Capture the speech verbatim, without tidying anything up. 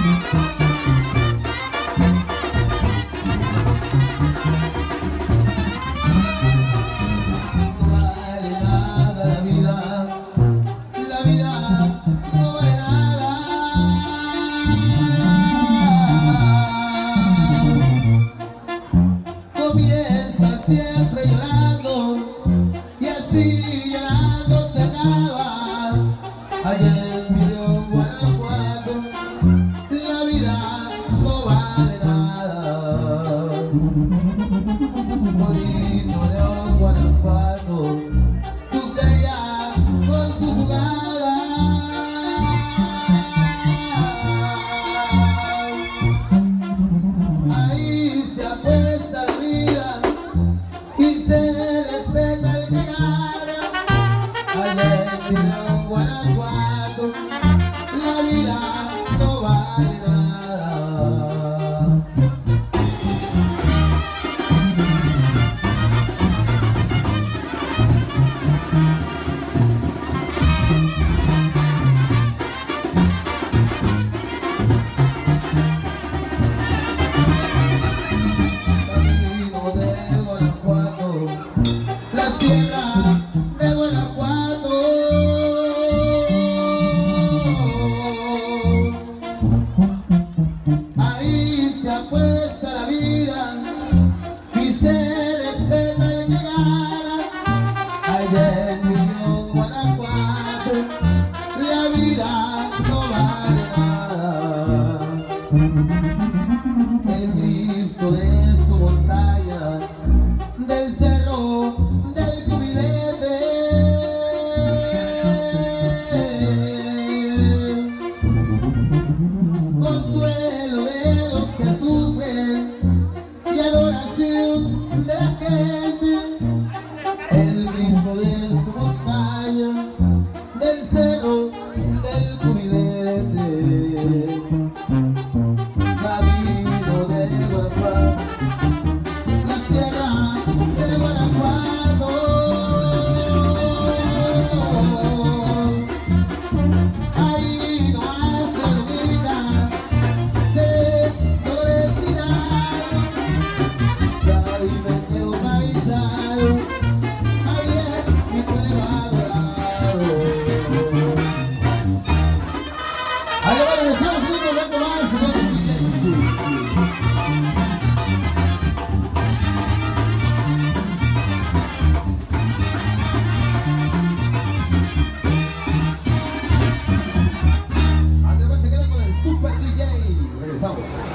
Comienza siempre llorando y así llorando se acaba. Allá en mi León, Guanajuato, la vida no vale nada. Bonito León, Guanajuato, su bella con su jugada. Ahí se apuesta la vida y se respeta el que gana. Allá en mi León, Guanajuato, la vida no vale nada. Camino de Guanajuato, la sierra de Guanajuato. Ahí se apuesta la vida y se respeta el que gana. Allá en mi León, Guanajuato, la vida no vale nada. El Cristo de su montaña, del cerro del Cubilete, consuelo de los que sufren y adoración de la gente. El Cristo de su montaña, del cerro del Cubilete. Camino de Guanajuato, la sierra de Guanajuato. Ahí no hay cerveza de florecidad. Ahí me quedo paisano, ahí es mi pueblo adorado. Ahí va, le echamos un momento más, señor presidente. Andrés se queda con el Super D J. Regresamos.